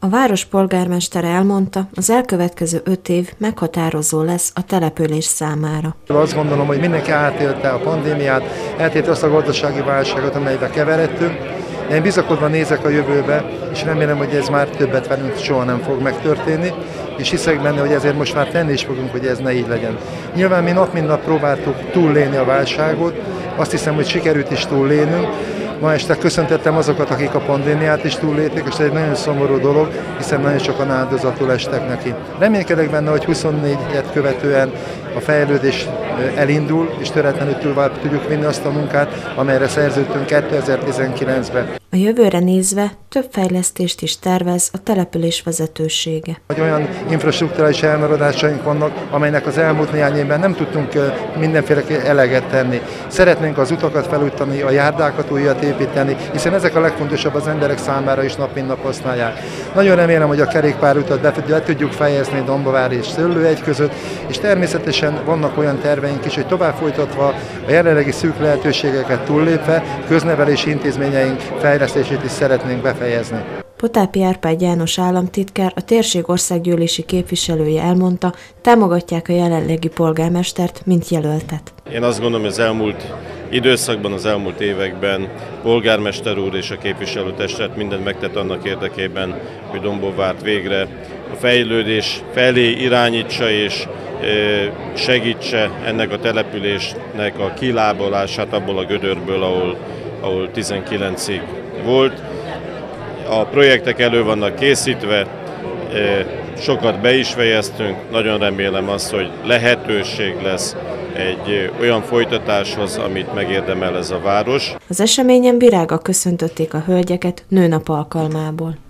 A város polgármestere elmondta, az elkövetkező 5 év meghatározó lesz a település számára. Azt gondolom, hogy mindenki átélte a pandémiát, átélte azt a gazdasági válságot, amelybe keveredtünk. Én bizakodva nézek a jövőbe, és remélem, hogy ez már többet velünk soha nem fog megtörténni, és hiszek benne, hogy ezért most már tenni is fogunk, hogy ez ne így legyen. Nyilván mi nap mint nap próbáltuk túllélni a válságot, azt hiszem, hogy sikerült is túllélnünk. Ma este köszöntettem azokat, akik a pandémiát is túllélték, és ez egy nagyon szomorú dolog, hiszen nagyon sokan áldozatul estek neki. Reménykedek benne, hogy 24-et követően a fejlődés elindul, és töretlenül tovább tudjuk vinni azt a munkát, amelyre szerződtünk 2019-ben. A jövőre nézve több fejlesztést is tervez a település vezetősége. Olyan infrastrukturális elmaradásaink vannak, amelynek az elmúlt néhány évben nem tudtunk mindenféle eleget tenni. Szeretnénk az utakat felújítani, a járdákat újat építeni, hiszen ezek a legfontosabb az emberek számára is nap mint nap használják. Nagyon remélem, hogy a kerékpárutat be tudjuk fejezni Dombovár és Szőlőhegy között, és természetesen vannak olyan terveink is, hogy tovább folytatva a jelenlegi szűk lehetőségeket túllépve köznevelési intézményeink fejlesztését is szeretnénk befejezni. Potápi Árpád János államtitkár, a térség országgyűlési képviselője elmondta, támogatják a jelenlegi polgármestert, mint jelöltet. Én azt gondolom, hogy az elmúlt időszakban, az elmúlt években polgármester úr és a képviselőtestület mindent megtett annak érdekében, hogy Dombovárt végre a fejlődés felé irányítsa és segítse ennek a településnek a kilábalását abból a gödörből, ahol 19-ig volt. A projektek elő vannak készítve, sokat be is fejeztünk, nagyon remélem azt, hogy lehetőség lesz egy olyan folytatáshoz, amit megérdemel ez a város. Az eseményen virággal köszöntötték a hölgyeket nőnap alkalmából.